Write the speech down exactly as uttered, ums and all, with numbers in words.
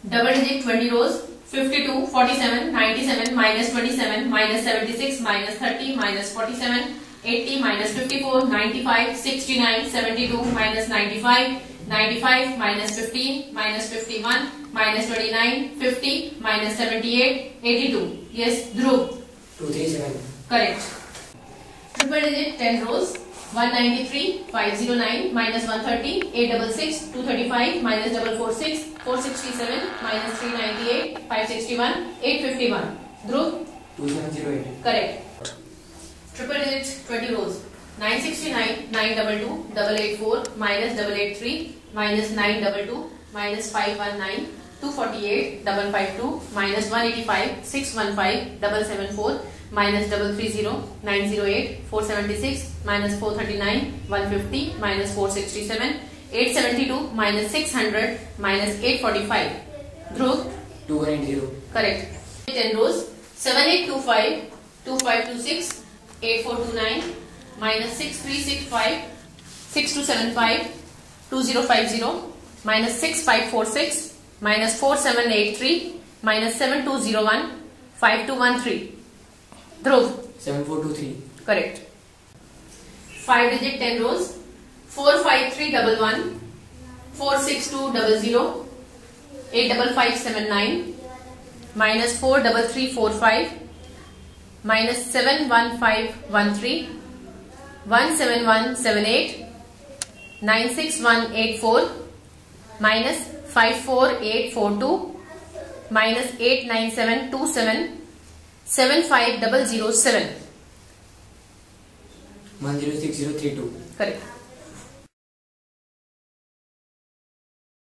Double digit twenty rows. fifty-two, forty-seven, ninety-seven, minus twenty-seven, minus seventy-six, minus thirty, minus forty-seven, eighty, minus fifty-four, ninety-five, sixty-nine, seventy-two, minus ninety-five, ninety-five, minus fifteen, minus fifty-one, minus twenty-nine, fifty, minus seventy-eight, eighty-two. Yes, Dhruv. two thirty-seven. Correct. Triple digit ten rows. one ninety-three, five oh nine, minus one thirty, eight sixty-six, two thirty-five, minus four forty-six, four sixty-seven, minus three ninety-eight, five sixty-one, eight fifty-one. Dhruv? two seven zero eight. Correct. Triple digit twenty rows. nine sixty-nine, nine twenty-two, eight eighty-four, minus eight eighty-three, minus nine twenty-two, minus five nineteen, two forty-eight, five fifty-two, minus one eighty-five, six fifteen, seven seventy-four, minus three thirty, nine oh eight, four seventy-six, minus four thirty-nine, one fifty, minus four sixty-seven, eight seventy-two, minus six hundred, minus eight forty-five. Dhruv? two one eight zero. Correct. ten rows. seven eight two five, two five two six, eight four two nine, minus six three six five, six two seven five, two zero five zero, minus six five four six, minus four seven eight three, minus seven two zero one, five two one three. Dhruv? seven four two three. Correct. five digit ten rows. four five three one one, four six two zero zero, eight five five seven nine, minus four three three four five, minus seven one five one three, one seven one seven eight, nine six one eight four, minus five four eight four two, minus eight nine seven two seven, seven five zero zero seven. one zero six zero three two. Correct.